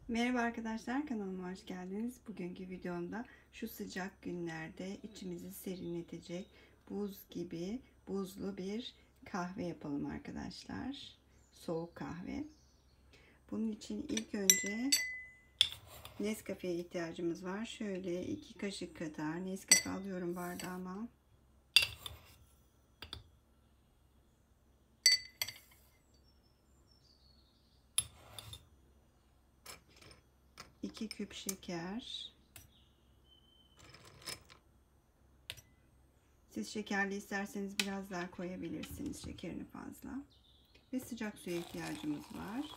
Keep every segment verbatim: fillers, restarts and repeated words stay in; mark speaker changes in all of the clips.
Speaker 1: Merhaba arkadaşlar, kanalıma hoş geldiniz. Bugünkü videomda şu sıcak günlerde içimizi serinletecek buz gibi buzlu bir kahve yapalım arkadaşlar. Soğuk kahve. Bunun için ilk önce Nescafe'ye ihtiyacımız var. Şöyle iki kaşık kadar Nescafe alıyorum bardağıma. iki küp şeker. Siz şekerli isterseniz biraz daha koyabilirsiniz, şekerini fazla. Ve sıcak suya ihtiyacımız var.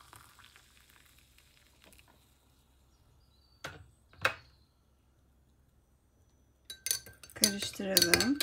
Speaker 1: Karıştıralım.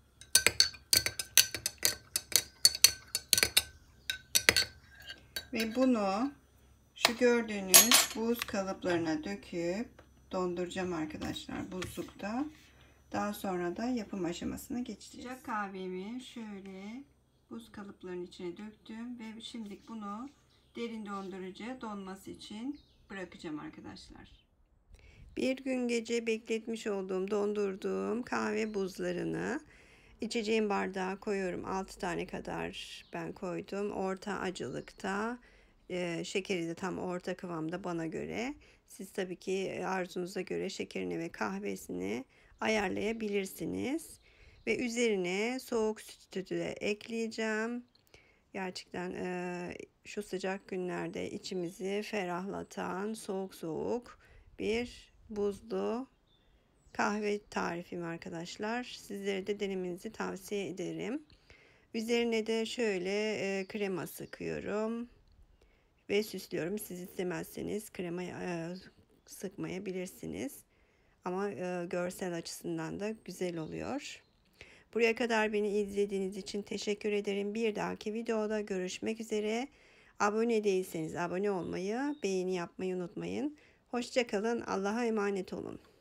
Speaker 1: Ve bunu şu gördüğünüz buz kalıplarına döküp donduracağım arkadaşlar buzlukta. Daha sonra da yapım aşamasına geçeceğiz. Sıcak kahvemi şöyle buz kalıplarının içine döktüm ve şimdilik bunu derin dondurucuya donması için bırakacağım arkadaşlar. Bir gün gece bekletmiş olduğum dondurduğum kahve buzlarını içeceğim bardağa koyuyorum. altı tane kadar ben koydum. Orta acılıkta. E, şekeri de tam orta kıvamda bana göre. Siz tabii ki arzunuza göre şekerini ve kahvesini ayarlayabilirsiniz. Ve üzerine soğuk sütü de ekleyeceğim. Gerçekten e, şu sıcak günlerde içimizi ferahlatan soğuk soğuk bir buzlu kahve tarifim arkadaşlar. Sizlere de denemenizi tavsiye ederim. Üzerine de şöyle e, krema sıkıyorum ve süslüyorum. Siz istemezseniz krema e, sıkmayabilirsiniz. Ama e, görsel açısından da güzel oluyor. Buraya kadar beni izlediğiniz için teşekkür ederim. Bir dahaki videoda görüşmek üzere. Abone değilseniz abone olmayı, beğeni yapmayı unutmayın. Hoşça kalın. Allah'a emanet olun.